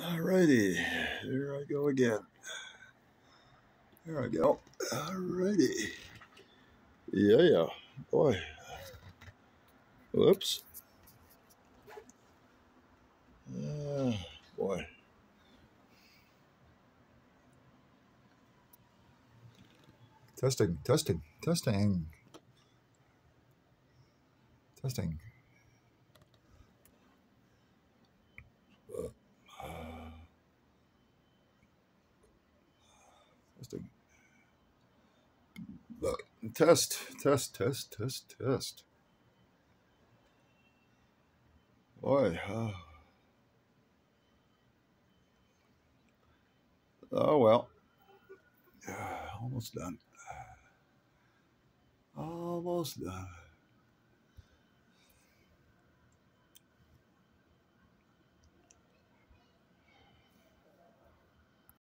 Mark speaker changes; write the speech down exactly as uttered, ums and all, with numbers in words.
Speaker 1: Alrighty, here I go again. There I go. Alrighty. Yeah, yeah. Boy. Whoops. Uh, boy. Testing, testing, testing. Testing. Uh, testing. Uh, test, test, test, test, test. Boy. Uh, oh, well. Uh, almost done. Almost done.